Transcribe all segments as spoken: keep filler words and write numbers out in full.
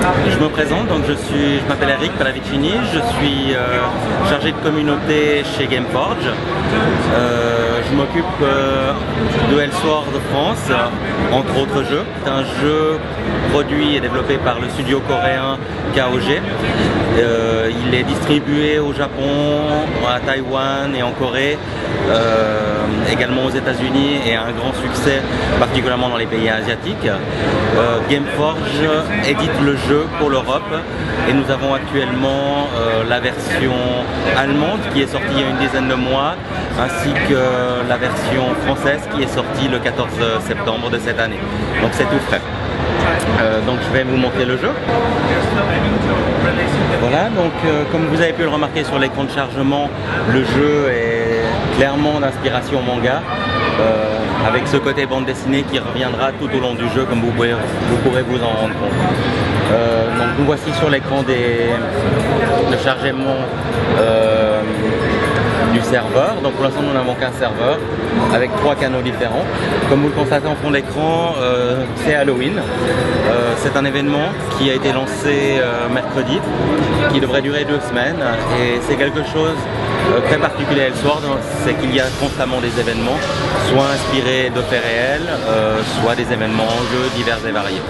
Je me présente, donc je suis, je m'appelle Eric Pallavicini, je suis euh, chargé de communauté chez Gameforge. Euh, je m'occupe euh, de Elsword France, euh, entre autres jeux. C'est un jeu produit et développé par le studio coréen K O G. Euh, il est distribué au Japon, à Taïwan et en Corée, euh, également aux États-Unis, et a un grand succès, particulièrement dans les pays asiatiques. Euh, Gameforge édite le jeu pour l'Europe et nous avons actuellement euh, la version allemande qui est sortie il y a une dizaine de mois, ainsi que la version française qui est sortie le quatorze septembre de cette année. Donc c'est tout frais. Euh, donc je vais vous montrer le jeu. Voilà, donc euh, comme vous avez pu le remarquer sur l'écran de chargement, le jeu est clairement d'inspiration manga, euh, avec ce côté bande dessinée qui reviendra tout au long du jeu, comme vous, pouvez, vous pourrez vous en rendre compte. Euh, donc nous voici sur l'écran des de chargement euh, du serveur. Donc pour l'instant nous n'avons qu'un serveur avec trois canaux différents. Comme vous le constatez en fond d'écran, euh, c'est Halloween. Euh, c'est un événement qui a été lancé euh, mercredi, qui devrait durer deux semaines, et c'est quelque chose euh, très particulier à Elsword, c'est qu'il y a constamment des événements, soit inspirés de faits réels, euh, soit des événements en jeu divers et variés.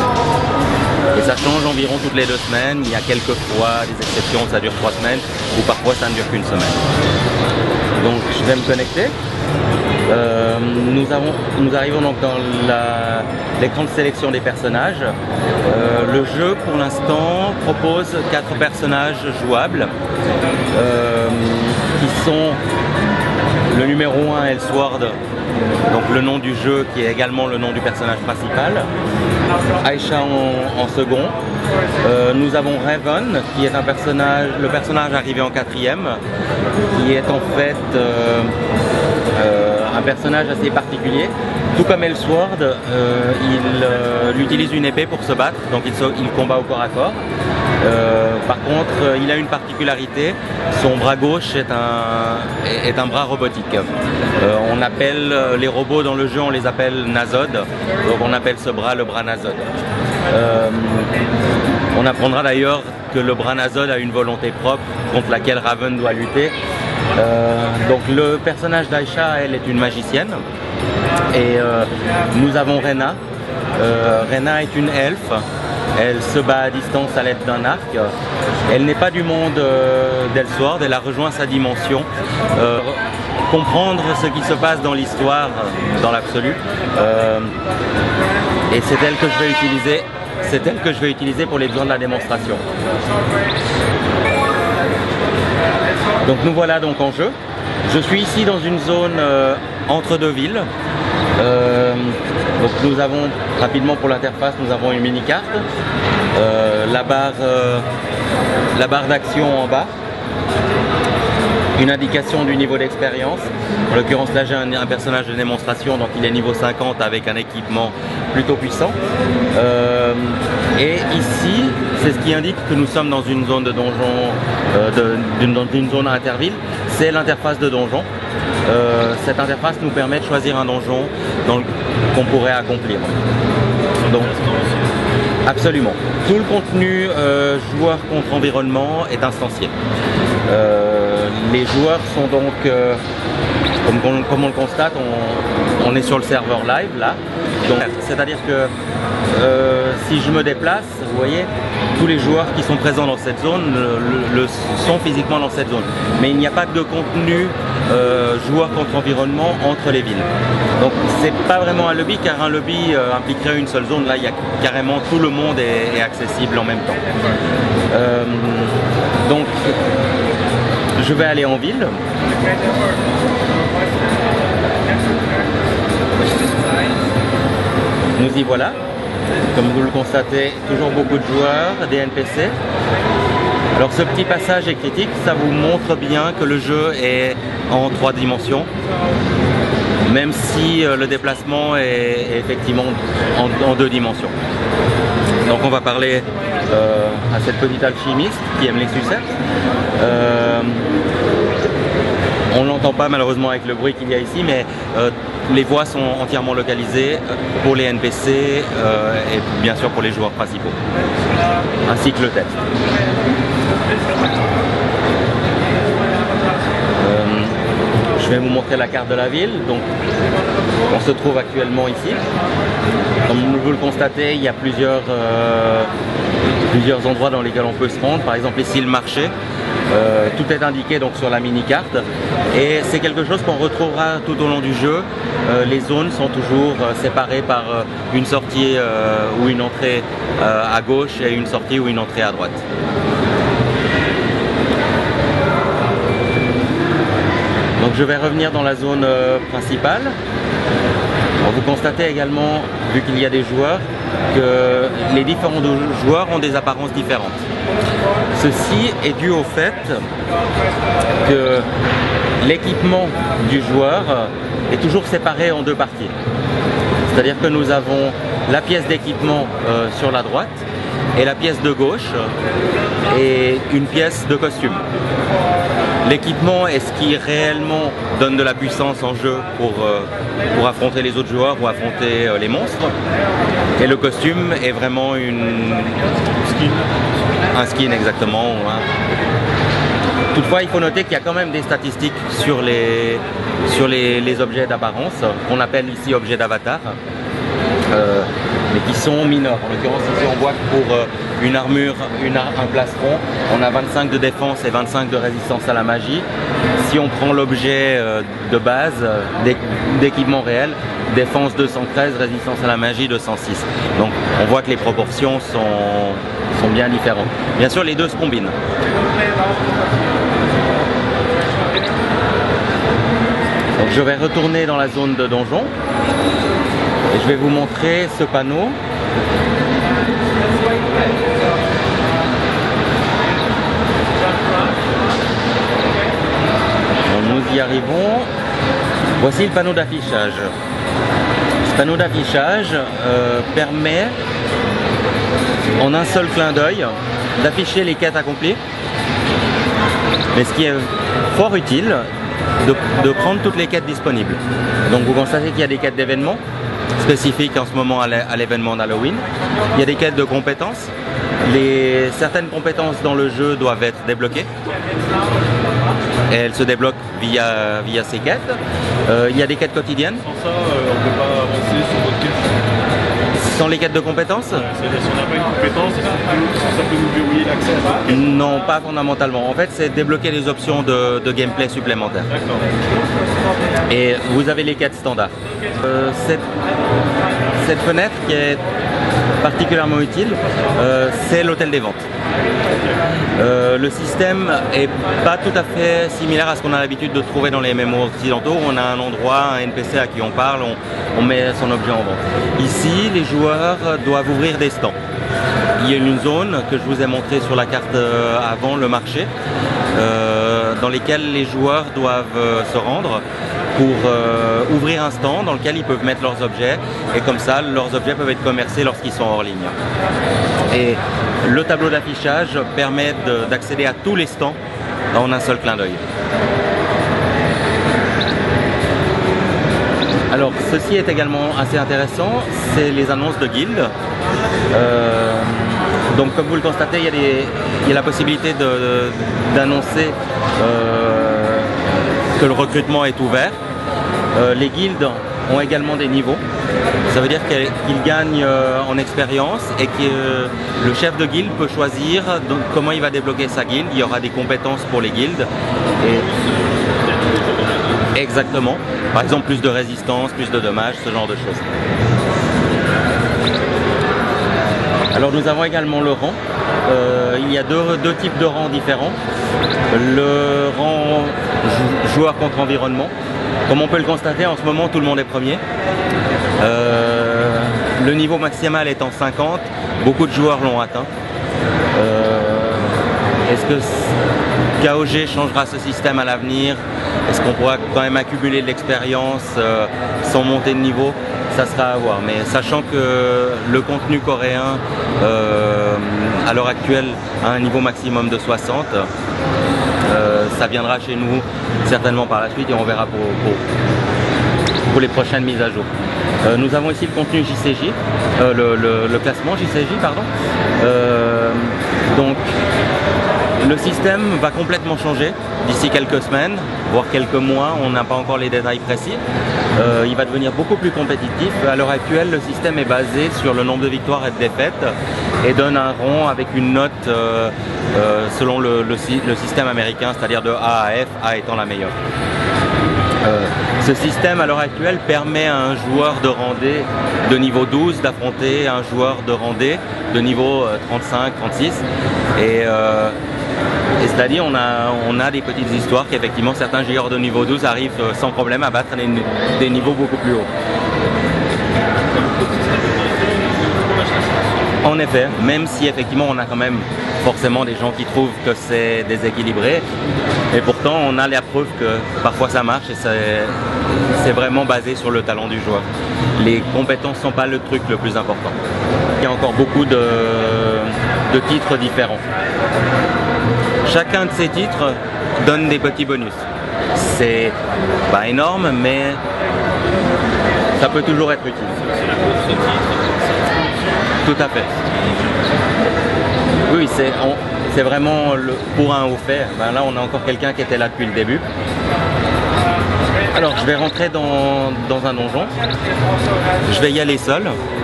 Et ça change environ toutes les deux semaines. Il y a quelques fois des exceptions, ça dure trois semaines, ou parfois ça ne dure qu'une semaine. Donc je vais me connecter. Euh, nous, avons, nous arrivons donc dans l'écran de sélection des personnages. Euh, le jeu pour l'instant propose quatre personnages jouables euh, qui sont le numéro un Elsword, donc le nom du jeu qui est également le nom du personnage principal, Aisha en, en second. Euh, nous avons Raven qui est un personnage, le personnage arrivé en quatrième, qui est en fait euh, euh, un personnage assez particulier. Tout comme Elsword, euh, il, euh, il utilise une épée pour se battre, donc il, se, il combat au corps à corps. Euh, par contre, euh, il a une particularité, son bras gauche est un, est un bras robotique. Euh, on appelle les robots dans le jeu, on les appelle Nazod, donc on appelle ce bras le bras Nazod. Euh, on apprendra d'ailleurs que le bras Nazod a une volonté propre contre laquelle Raven doit lutter. Euh, donc le personnage d'Aisha, elle, est une magicienne, et euh, nous avons Rena. Euh, Rena est une elfe. Elle se bat à distance à l'aide d'un arc. Elle n'est pas du monde euh, d'Elsword, elle a rejoint sa dimension. Euh, comprendre ce qui se passe dans l'histoire, dans l'absolu. Euh, et c'est elle que je vais utiliser. C'est elle que je vais utiliser pour les besoins de la démonstration. Donc nous voilà donc en jeu. Je suis ici dans une zone euh, entre deux villes. Euh, donc nous avons rapidement pour l'interface, nous avons une mini carte, euh, la barre, euh, la barre d'action en bas, une indication du niveau d'expérience. En l'occurrence là j'ai un, un personnage de démonstration, donc il est niveau cinquante avec un équipement plutôt puissant. Euh, et ici c'est ce qui indique que nous sommes dans une zone de donjon, euh, d'une zone interville, c'est l'interface de donjon. Euh, cette interface nous permet de choisir un donjon qu'on pourrait accomplir. Donc, absolument. Tout le contenu euh, joueur contre environnement est instancié. Euh, les joueurs sont donc, euh, comme, comme, comme on le constate, on, on est sur le serveur live là. C'est-à-dire que euh, si je me déplace, vous voyez, tous les joueurs qui sont présents dans cette zone le, le, le sont physiquement dans cette zone. Mais il n'y a pas de contenu euh, joueur contre environnement entre les villes. Donc c'est pas vraiment un lobby, car un lobby euh, impliquerait une seule zone. Là il y a carrément tout le monde est, est accessible en même temps. Euh, donc je vais aller en ville. Nous y voilà. Comme vous le constatez, toujours beaucoup de joueurs, des N P C. Alors ce petit passage est critique, ça vous montre bien que le jeu est en trois dimensions, même si euh, le déplacement est, est effectivement en, en deux dimensions. Donc on va parler euh, à cette petite alchimiste qui aime les sucettes. Euh, On ne l'entend pas malheureusement avec le bruit qu'il y a ici, mais euh, les voix sont entièrement localisées pour les N P C euh, et bien sûr pour les joueurs principaux, ainsi que le texte. Euh, je vais vous montrer la carte de la ville. Donc, on se trouve actuellement ici. Comme vous le constatez, il y a plusieurs, euh, plusieurs endroits dans lesquels on peut se rendre. Par exemple ici le marché. Euh, tout est indiqué donc sur la mini-carte et c'est quelque chose qu'on retrouvera tout au long du jeu. Euh, les zones sont toujours euh, séparées par euh, une sortie euh, ou une entrée euh, à gauche et une sortie ou une entrée à droite. Donc je vais revenir dans la zone euh, principale. Alors, vous constatez également, vu qu'il y a des joueurs, que les différents joueurs ont des apparences différentes. Ceci est dû au fait que l'équipement du joueur est toujours séparé en deux parties. C'est-à-dire que nous avons la pièce d'équipement euh, sur la droite et la pièce de gauche et une pièce de costume. L'équipement est ce qui réellement donne de la puissance en jeu pour, euh, pour affronter les autres joueurs ou affronter euh, les monstres. Et le costume est vraiment une... skin. Un skin exactement. Hein. Toutefois, il faut noter qu'il y a quand même des statistiques sur les, sur les, les objets d'apparence, qu'on appelle ici objets d'avatar. Euh, mais qui sont mineurs. En l'occurrence ici on voit que pour euh, une armure, une ar un plastron, on a vingt-cinq de défense et vingt-cinq de résistance à la magie. Si on prend l'objet euh, de base euh, d'équipement réel, défense deux cent treize, résistance à la magie deux cent six. Donc on voit que les proportions sont, sont bien différentes. Bien sûr les deux se combinent. Donc je vais retourner dans la zone de donjon. Et je vais vous montrer ce panneau. Bon, nous y arrivons. Voici le panneau d'affichage. Ce panneau d'affichage euh, permet, en un seul clin d'œil, d'afficher les quêtes accomplies. Mais ce qui est fort utile, de, de prendre toutes les quêtes disponibles. Donc vous constatez qu'il y a des quêtes d'événements spécifiques en ce moment à l'événement d'Halloween. Il y a des quêtes de compétences. Les, certaines compétences dans le jeu doivent être débloquées. Et elles se débloquent via, via ces quêtes. Euh, il y a des quêtes quotidiennes. Sans ça, euh, on ne peut pas avancer sur votre quête. Sans les quêtes de compétences? Ouais, c'est-à-dire si on n'a pas une compétence, ça peut, ça peut nous verrouiller l'accès à ça? Non, pas fondamentalement. En fait, c'est débloquer les options de, de gameplay supplémentaires. D'accord. Et vous avez les quêtes standards. Euh, cette, cette fenêtre qui est particulièrement utile, euh, c'est l'hôtel des ventes. Euh, le système est pas tout à fait similaire à ce qu'on a l'habitude de trouver dans les M M O occidentaux. On a un endroit, un N P C à qui on parle, on, on met son objet en vente. Ici, les joueurs doivent ouvrir des stands. Il y a une zone que je vous ai montrée sur la carte avant, le marché, euh, dans lesquelles les joueurs doivent euh, se rendre pour euh, ouvrir un stand dans lequel ils peuvent mettre leurs objets et comme ça leurs objets peuvent être commercés lorsqu'ils sont hors ligne. Et le tableau d'affichage permet d'accéder à tous les stands en un seul clin d'œil. Alors ceci est également assez intéressant, c'est les annonces de guildes. Euh, donc comme vous le constatez, il y a, des, il y a la possibilité d'annoncer euh, que le recrutement est ouvert. Euh, les guildes ont également des niveaux. Ça veut dire qu'ils gagnent euh, en expérience et que euh, le chef de guilde peut choisir donc, comment il va débloquer sa guilde. Il y aura des compétences pour les guildes. Et... Exactement. Par exemple, plus de résistance, plus de dommages, ce genre de choses. Alors nous avons également le rang. Euh, il y a deux, deux types de rangs différents. Le rang joueur contre environnement. Comme on peut le constater, en ce moment, tout le monde est premier. Euh, le niveau maximal étant cinquante, beaucoup de joueurs l'ont atteint. Euh, Est-ce que K O G changera ce système à l'avenir? Est-ce qu'on pourra quand même accumuler de l'expérience euh, sans monter de niveau? Ça sera à voir. Mais sachant que le contenu coréen, euh, à l'heure actuelle, a un niveau maximum de soixante, euh, ça viendra chez nous certainement par la suite et on verra pour, pour, pour les prochaines mises à jour. Euh, nous avons ici le contenu J C J, euh, le, le, le classement J C J, pardon. Euh, donc le système va complètement changer d'ici quelques semaines, voire quelques mois, on n'a pas encore les détails précis. Euh, il va devenir beaucoup plus compétitif. À l'heure actuelle, le système est basé sur le nombre de victoires et de défaites et donne un rang avec une note euh, euh, selon le, le, le système américain, c'est-à-dire de A à F, A étant la meilleure. Euh, ce système à l'heure actuelle permet à un joueur de randé de niveau douze d'affronter un joueur de randé de niveau trente-cinq trente-six et, euh, et cela dit on a, on a des petites histoires qu'effectivement certains joueurs de niveau douze arrivent sans problème à battre des, des niveaux beaucoup plus hauts. En effet, même si effectivement on a quand même forcément des gens qui trouvent que c'est déséquilibré, et pourtant on a la preuve que parfois ça marche et c'est vraiment basé sur le talent du joueur. Les compétences ne sont pas le truc le plus important. Il y a encore beaucoup de, de titres différents. Chacun de ces titres donne des petits bonus. C'est pas énorme, mais ça peut toujours être utile. Tout à fait. Oui, c'est vraiment le, pour un haut fait. Ben là, on a encore quelqu'un qui était là depuis le début. Alors, je vais rentrer dans, dans un donjon. Je vais y aller seul.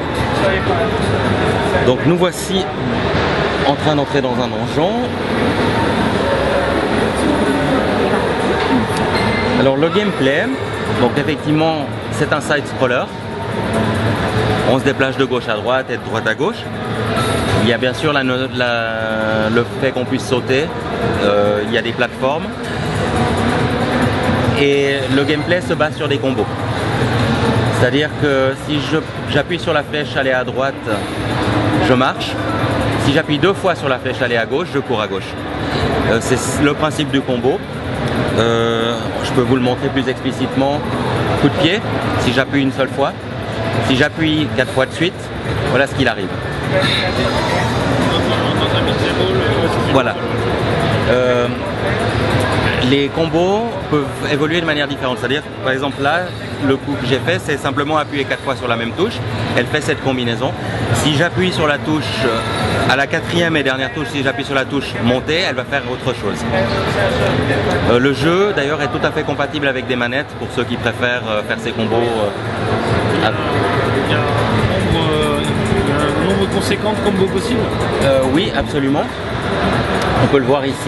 Donc, nous voici en train d'entrer dans un donjon. Alors, le gameplay, donc effectivement, c'est un side-scroller. On se déplace de gauche à droite et de droite à gauche. Il y a bien sûr la, la, le fait qu'on puisse sauter, euh, il y a des plateformes. Et le gameplay se base sur des combos. C'est-à-dire que si j'appuie sur la flèche aller à droite, je marche. Si j'appuie deux fois sur la flèche aller à gauche, je cours à gauche. Euh, c'est le principe du combo. Euh, je peux vous le montrer plus explicitement. Coup de pied, si j'appuie une seule fois. Si j'appuie quatre fois de suite, voilà ce qu'il arrive. Voilà. Euh, les combos peuvent évoluer de manière différente. C'est-à-dire, par exemple là, le coup que j'ai fait, c'est simplement appuyer quatre fois sur la même touche. Elle fait cette combinaison. Si j'appuie sur la touche, à la quatrième et dernière touche, si j'appuie sur la touche montée, elle va faire autre chose. Euh, le jeu, d'ailleurs, est tout à fait compatible avec des manettes pour ceux qui préfèrent euh, faire ces combos. Euh, à... Il y a un nombre, euh, un nombre conséquent de combos possibles. euh, Oui, absolument. On peut le voir ici.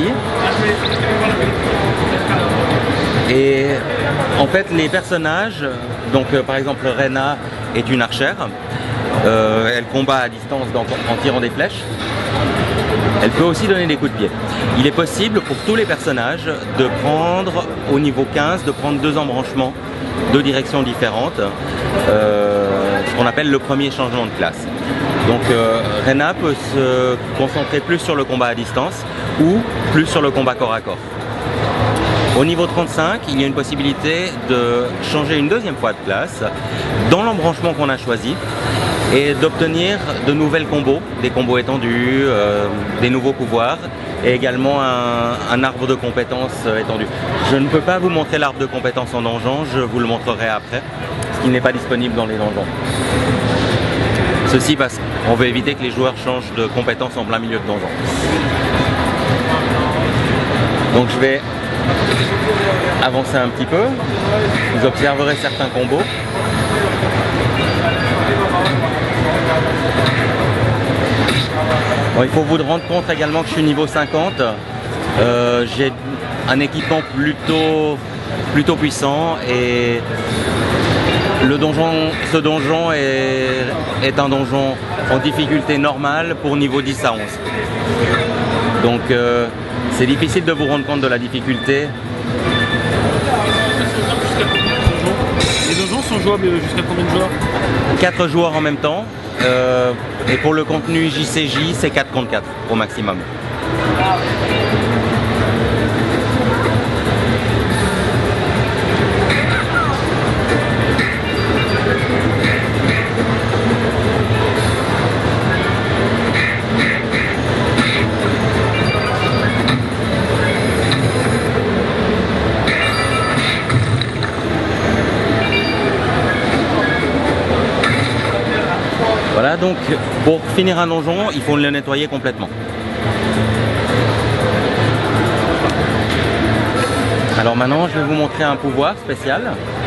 Et en fait, les personnages, donc euh, par exemple Rena est une archère. Euh, elle combat à distance en, en tirant des flèches. Elle peut aussi donner des coups de pied. Il est possible pour tous les personnages de prendre au niveau quinze, de prendre deux embranchements, deux directions différentes, euh, ce qu'on appelle le premier changement de classe. Donc euh, Rena peut se concentrer plus sur le combat à distance ou plus sur le combat corps à corps. Au niveau trente-cinq, il y a une possibilité de changer une deuxième fois de classe dans l'embranchement qu'on a choisi et d'obtenir de nouvelles combos, des combos étendus, euh, des nouveaux pouvoirs et également un, un arbre de compétences étendu. Je ne peux pas vous montrer l'arbre de compétences en donjon, je vous le montrerai après, ce qui n'est pas disponible dans les donjons. Ceci parce qu'on veut éviter que les joueurs changent de compétences en plein milieu de donjon. Donc je vais avancer un petit peu, vous observerez certains combos. Bon, il faut vous rendre compte également que je suis niveau cinquante, euh, j'ai un équipement plutôt, plutôt puissant et le donjon, ce donjon est, est un donjon en difficulté normale pour niveau dix à onze. Donc euh, c'est difficile de vous rendre compte de la difficulté. Les donjons sont jouables jusqu'à combien de joueurs? quatre joueurs en même temps. Euh, et pour le contenu J C J, c'est quatre contre quatre au maximum. Voilà, donc pour finir un donjon, il faut le nettoyer complètement. Alors maintenant, je vais vous montrer un pouvoir spécial.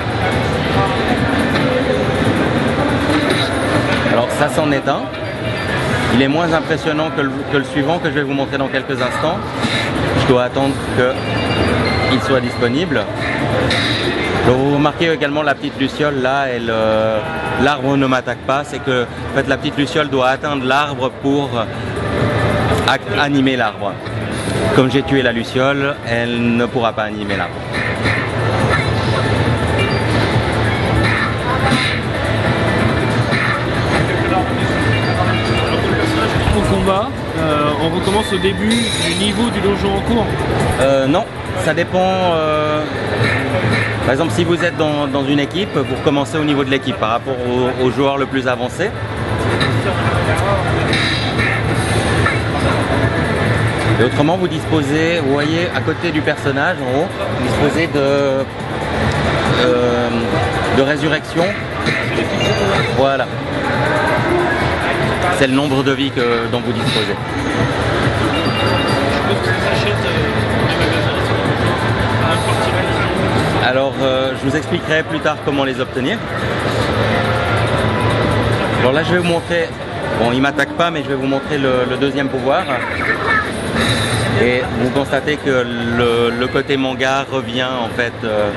Alors ça, c'en est un. Il est moins impressionnant que le, que le suivant que je vais vous montrer dans quelques instants. Je dois attendre qu'il soit disponible. Donc vous remarquez également la petite luciole là, euh, l'arbre ne m'attaque pas, c'est que en fait, la petite luciole doit atteindre l'arbre pour animer l'arbre. Comme j'ai tué la luciole, elle ne pourra pas animer l'arbre. Au combat, euh, on recommence au début du niveau du donjon en cours. euh, Non, ça dépend. Euh... Par exemple, si vous êtes dans, dans une équipe, vous recommencez au niveau de l'équipe par rapport au, au joueur le plus avancé. Et autrement, vous disposez, vous voyez, à côté du personnage, en haut, vous disposez de, euh, de résurrection. Voilà. C'est le nombre de vies que, dont vous disposez. Alors, euh, je vous expliquerai plus tard comment les obtenir. Alors là, je vais vous montrer. Bon, il m'attaque pas, mais je vais vous montrer le, le deuxième pouvoir. Et vous constatez que le, le côté manga revient en fait. Euh...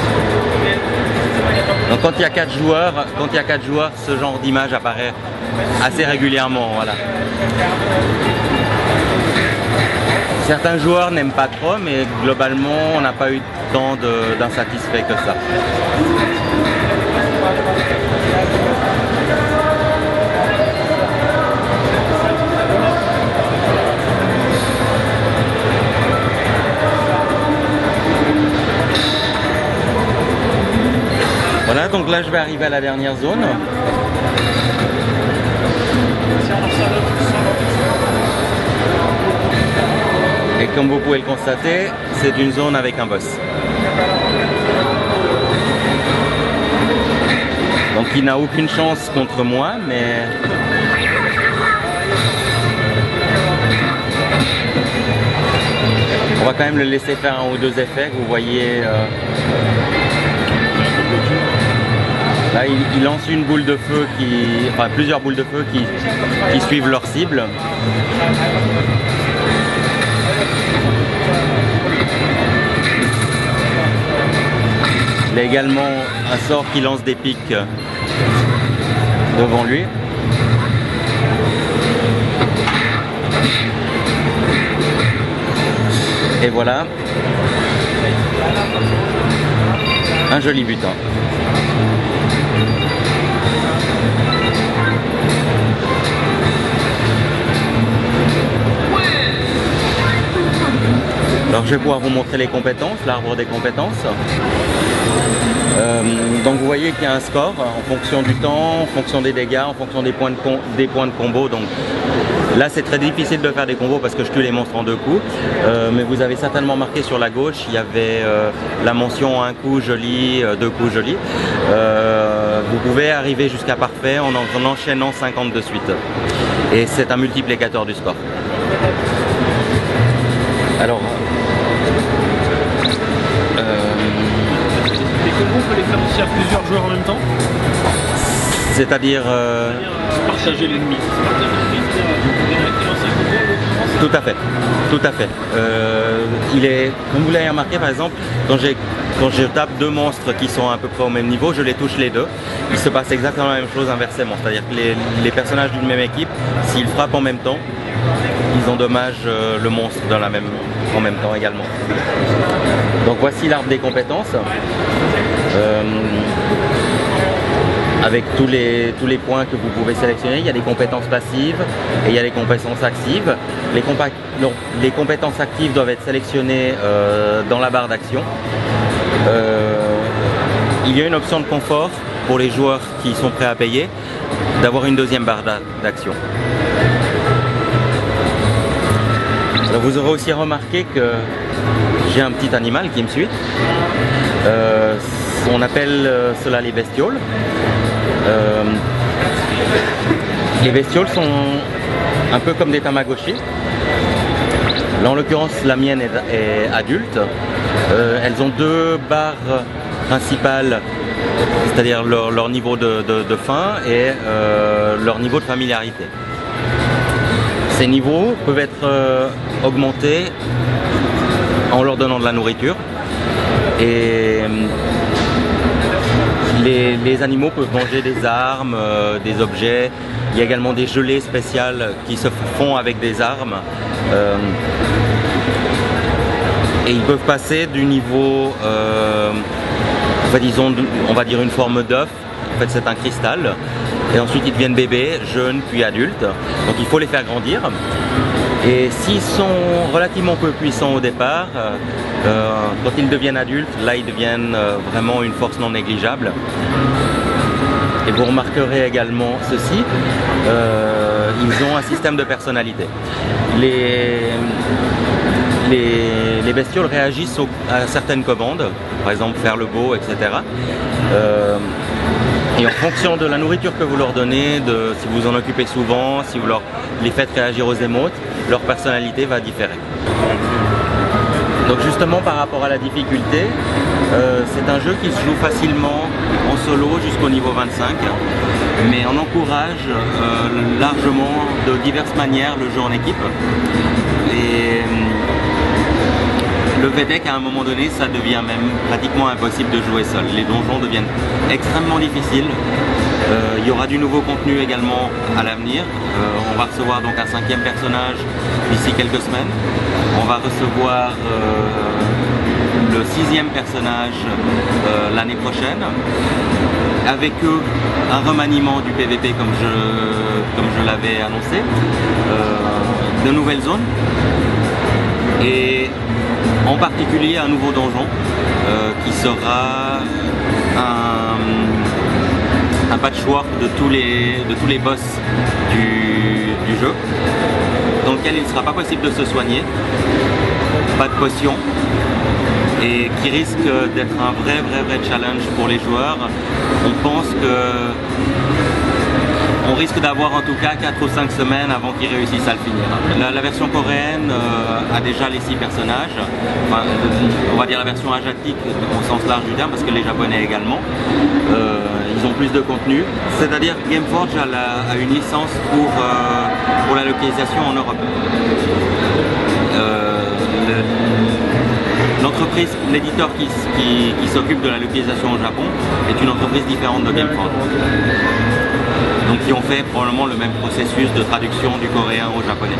Donc quand il y a quatre joueurs, quand il y a quatre joueurs, ce genre d'image apparaît assez régulièrement. Voilà. Certains joueurs n'aiment pas trop, mais globalement, on n'a pas eu tant d'insatisfaits que ça. Voilà, donc là je vais arriver à la dernière zone. Et comme vous pouvez le constater, c'est une zone avec un boss. Donc il n'a aucune chance contre moi, mais... on va quand même le laisser faire un ou deux effets, vous voyez... Euh... Là, il, il lance une boule de feu qui, enfin plusieurs boules de feu qui, qui suivent leur cible. Il a également un sort qui lance des pics devant lui. Et voilà. Un joli butin. Alors je vais pouvoir vous montrer les compétences, l'arbre des compétences. Euh, donc vous voyez qu'il y a un score en fonction du temps, en fonction des dégâts, en fonction des points de, com des points de combo. Donc là c'est très difficile de faire des combos parce que je tue les monstres en deux coups. Euh, mais vous avez certainement marqué sur la gauche, il y avait euh, la mention un coup joli, euh, deux coups joli. Euh, vous pouvez arriver jusqu'à parfait en, en enchaînant cinquante de suite. Et c'est un multiplicateur du score. Alors... On peut les faire aussi à plusieurs joueurs en même temps. C'est-à-dire... Euh... partager l'ennemi. Tout à fait, tout à fait. Euh, il est, comme vous l'avez remarqué par exemple, quand, quand je tape deux monstres qui sont à peu près au même niveau, je les touche les deux. Il se passe exactement la même chose inversement. C'est-à-dire que les, les personnages d'une même équipe, s'ils frappent en même temps, ils endommagent euh, le monstre dans la même, en même temps également. Donc voici l'arbre des compétences. Euh, avec tous les, tous les points que vous pouvez sélectionner. Il y a des compétences passives et il y a des compétences actives. Les, non, les compétences actives doivent être sélectionnées euh, dans la barre d'action. Euh, il y a une option de confort pour les joueurs qui sont prêts à payer, d'avoir une deuxième barre d'action. Alors vous aurez aussi remarqué que j'ai un petit animal qui me suit. Euh, on appelle cela les bestioles. Euh, Les bestioles sont un peu comme des Tamagotchi. Là, en l'occurrence, la mienne est, est adulte. Euh, elles ont deux barres principales, c'est-à-dire leur, leur niveau de, de, de faim et euh, leur niveau de familiarité. Ces niveaux peuvent être euh, augmentés en leur donnant de la nourriture. Et les, les animaux peuvent manger des armes, euh, des objets. Il y a également des gelées spéciales qui se font avec des armes. Euh, et ils peuvent passer du niveau, euh, en fait, disons, on va dire une forme d'œuf. En fait, c'est un cristal. Et ensuite, ils deviennent bébés, jeunes, puis adultes. Donc, il faut les faire grandir. Et s'ils sont relativement peu puissants au départ, euh, quand ils deviennent adultes, là, ils deviennent euh, vraiment une force non négligeable. Et vous remarquerez également ceci, euh, ils ont un système de personnalité. Les, les, les bestioles réagissent au, à certaines commandes, par exemple faire le beau, et cetera. Euh, et en fonction de la nourriture que vous leur donnez, de, si vous en occupez souvent, si vous leur, les faites réagir aux émotes, leur personnalité va différer. Donc justement par rapport à la difficulté, euh, c'est un jeu qui se joue facilement en solo jusqu'au niveau vingt-cinq, mais on encourage euh, largement de diverses manières le jeu en équipe. Et le fait est qu'à un moment donné, ça devient même pratiquement impossible de jouer seul. Les donjons deviennent extrêmement difficiles. Euh, il y aura du nouveau contenu également à l'avenir. Euh, on va recevoir donc un cinquième personnage d'ici quelques semaines. On va recevoir euh, le sixième personnage euh, l'année prochaine. Avec eux, un remaniement du P V P comme je, comme je l'avais annoncé. Euh, de nouvelles zones. Et en particulier un nouveau donjon euh, qui sera un, un patchwork de tous les, de tous les boss du, du jeu, dans lequel il ne sera pas possible de se soigner, pas de potion, et qui risque d'être un vrai vrai vrai challenge pour les joueurs. On pense que on risque d'avoir en tout cas quatre ou cinq semaines avant qu'ils réussissent à le finir. La, la version coréenne euh, a déjà les six personnages, enfin, on va dire la version asiatique au sens large du terme, parce que les japonais également. Euh, ils ont plus de contenu, c'est-à-dire Gameforge a, la, a une licence pour, euh, pour la localisation en Europe. Euh, L'entreprise, l'éditeur qui, qui, qui s'occupe de la localisation au Japon est une entreprise différente de Gameforge. Donc qui ont fait probablement le même processus de traduction du coréen au japonais.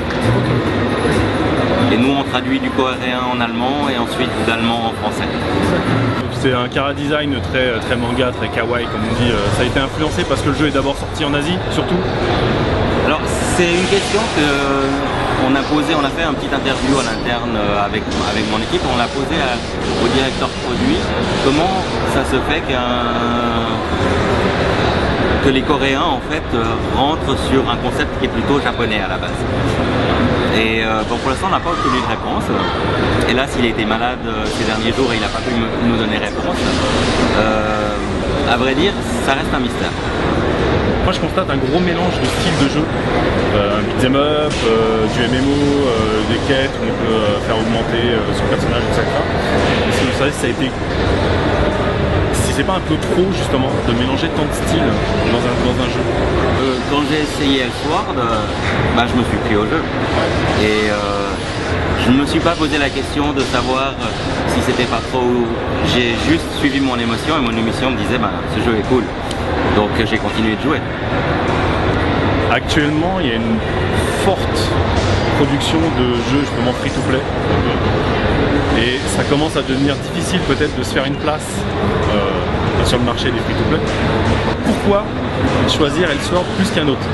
Et nous on traduit du coréen en allemand et ensuite d'allemand en français. C'est un chara design très, très manga, très kawaii comme on dit. Ça a été influencé parce que le jeu est d'abord sorti en Asie surtout? Alors c'est une question que on a posé, on a fait un petit interview à l'interne avec, avec mon équipe, on l'a posé à, au directeur produit, comment ça se fait qu'un que les Coréens en fait euh, rentrent sur un concept qui est plutôt japonais à la base. Et euh, bon, pour l'instant on n'a pas obtenu de réponse. Hélas il a été malade euh, ces derniers jours et il n'a pas pu nous donner réponse. Euh, à vrai dire, ça reste un mystère. Moi je constate un gros mélange de styles de jeu. Euh, un beat'em up, euh, du M M O, euh, des quêtes où on peut euh, faire augmenter euh, son personnage, et cetera. Et si vous savez, ça a été... c'est pas un peu trop justement de mélanger tant de styles dans un, dans un jeu? euh, Quand j'ai essayé Elsword, euh, bah, je me suis pris au jeu. Et euh, je ne me suis pas posé la question de savoir si c'était pas trop... J'ai juste suivi mon émotion et mon émotion me disait bah, ce jeu est cool. Donc j'ai continué de jouer. Actuellement il y a une forte production de jeux justement free-to-play. Et ça commence à devenir difficile peut-être de se faire une place euh, sur le marché des free-to-play. Pourquoi choisir Elsword plus qu'un autre?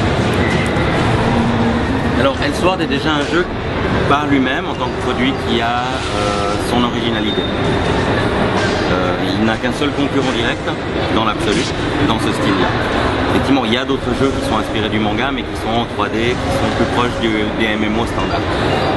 Alors Elsword est déjà un jeu par lui-même en tant que produit qui a euh, son originalité. Euh, il n'a qu'un seul concurrent direct dans l'absolu, dans ce style-là. Effectivement, il y a d'autres jeux qui sont inspirés du manga mais qui sont en trois D, qui sont plus proches du, des M M O standard.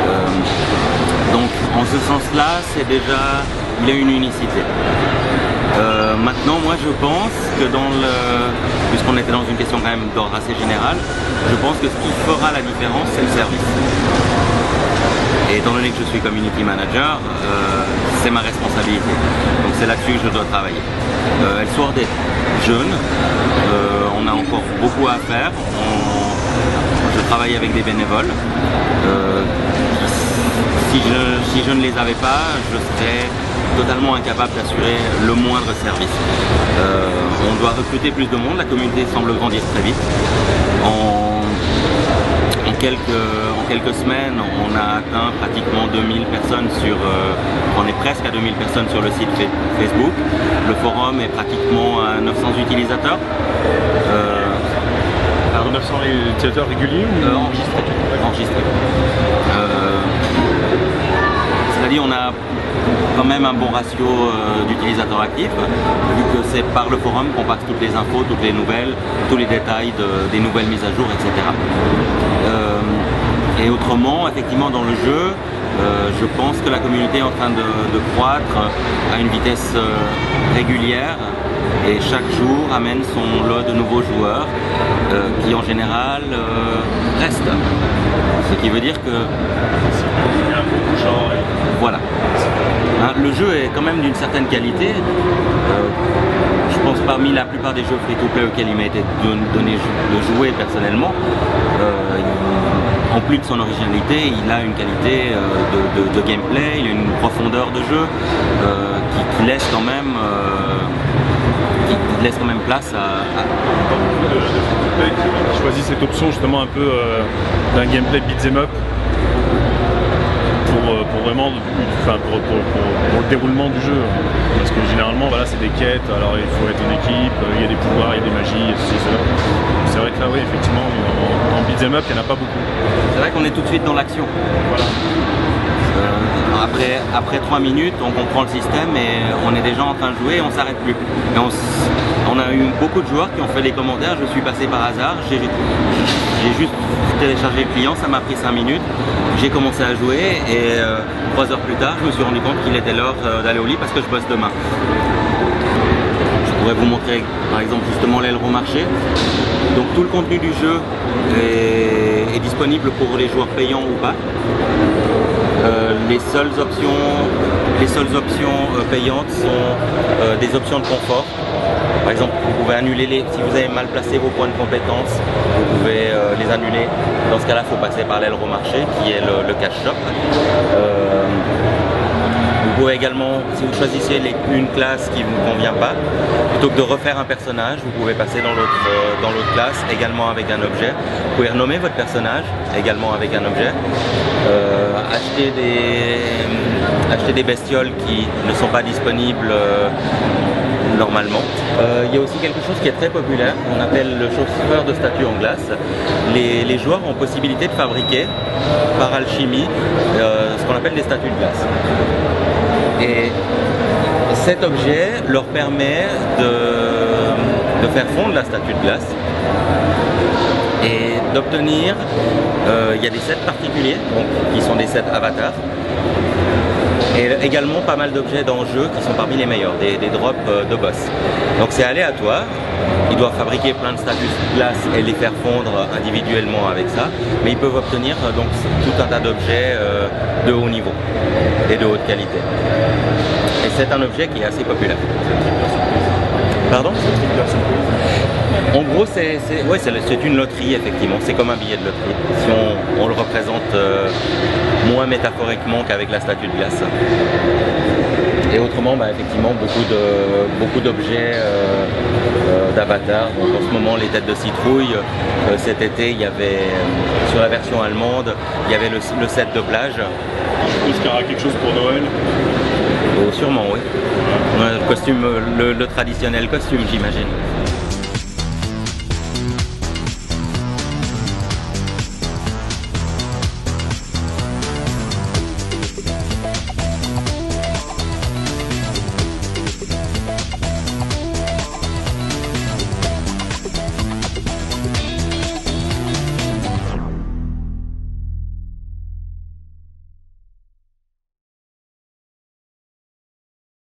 Euh, Donc en ce sens-là, c'est déjà, il y a une unicité. Euh, maintenant, moi je pense que dans le... puisqu'on était dans une question quand même d'ordre assez général, je pense que ce qui fera la différence, c'est le service. Et étant donné que je suis community manager, euh, c'est ma responsabilité. Donc c'est là-dessus que je dois travailler. Euh, Elsword est jeune, euh, on a encore beaucoup à faire. On... Je travaille avec des bénévoles. Euh, si, je, si je ne les avais pas, je serais totalement incapable d'assurer le moindre service. Euh, on doit recruter plus de monde, la communauté semble grandir très vite. En, en, quelques, en quelques semaines, on a atteint pratiquement deux mille personnes sur, euh, on est presque à deux mille personnes sur le site Facebook. Le forum est pratiquement à neuf cents utilisateurs. Euh, neuf cents utilisateurs réguliers ou euh, enregistrés. enregistrés. Euh, C'est-à-dire on a quand même un bon ratio euh, d'utilisateurs actifs, vu que c'est par le forum qu'on passe toutes les infos, toutes les nouvelles, tous les détails de, des nouvelles mises à jour, et cetera. Euh, et autrement, effectivement, dans le jeu, euh, je pense que la communauté est en train de, de croître à une vitesse euh, régulière. Et chaque jour amène son lot de nouveaux joueurs euh, qui en général euh, restent. Ce qui veut dire que... Voilà. Hein, le jeu est quand même d'une certaine qualité. Euh, je pense parmi la plupart des jeux free-to-play auxquels il m'a été donné de jouer personnellement, euh, il, en plus de son originalité, il a une qualité euh, de, de, de gameplay, il a une profondeur de jeu euh, qui, qui laisse quand même... Euh, qui laisse quand même place à... à... De, de qui choisit cette option justement un peu euh, d'un gameplay beat'em up pour, euh, pour vraiment enfin, pour, pour, pour, pour le déroulement du jeu, parce que généralement voilà, c'est des quêtes, alors il faut être en équipe, il y a des pouvoirs, il y a des magies, et ceci, cela. C'est vrai que là oui effectivement en, en beat'em up il n'y en a pas beaucoup. C'est vrai qu'on est tout de suite dans l'action. Voilà. Euh, après, après trois minutes, on comprend le système et on est déjà en train de jouer et on s'arrête plus. Et on, on a eu beaucoup de joueurs qui ont fait les commentaires, je suis passé par hasard, j'ai juste téléchargé le client, ça m'a pris cinq minutes, j'ai commencé à jouer et euh, trois heures plus tard, je me suis rendu compte qu'il était l'heure euh, d'aller au lit parce que je bosse demain. Je pourrais vous montrer par exemple justement l'aileron marché. Donc tout le contenu du jeu est, est disponible pour les joueurs payants ou pas. Euh, les seules options, les seules options euh, payantes sont euh, des options de confort. Par exemple, vous pouvez annuler les, si vous avez mal placé vos points de compétence, vous pouvez euh, les annuler. Dans ce cas-là, il faut passer par l'aileron marché, qui est le, le cash shop. Euh, Vous pouvez également, si vous choisissez les, une classe qui ne vous convient pas, plutôt que de refaire un personnage, vous pouvez passer dans l'autre euh, dans l'autre classe, également avec un objet. Vous pouvez renommer votre personnage, également avec un objet. Euh, acheter, des, acheter des bestioles qui ne sont pas disponibles euh, normalement. Euh, il y a aussi quelque chose qui est très populaire, qu'on appelle le chauffeur de statues en glace. Les, les joueurs ont possibilité de fabriquer, par alchimie, euh, ce qu'on appelle des statues de glace. Et cet objet leur permet de, de faire fondre la statue de glace et d'obtenir, euh, il y a des sets particuliers, donc, qui sont des sets avatars, et également pas mal d'objets dans le jeu qui sont parmi les meilleurs, des, des drops de boss. Donc c'est aléatoire, ils doivent fabriquer plein de statues de glace et les faire fondre individuellement avec ça, mais ils peuvent obtenir donc tout un tas d'objets euh, de haut niveau et de haute qualité. Et c'est un objet qui est assez populaire. Pardon ? En gros, c'est ouais, une loterie, effectivement. C'est comme un billet de loterie. Si on, on le représente euh, moins métaphoriquement qu'avec la statue de glace. Et autrement, bah, effectivement, beaucoup de beaucoup d'objets euh, euh, d'avatar. Donc en ce moment, les têtes de citrouille. Euh, cet été, il y avait, euh, sur la version allemande, il y avait le, le set de plage. Je suppose qu'il y aura quelque chose pour Noël. Oh, sûrement, oui. Le costume, le, le traditionnel costume, j'imagine.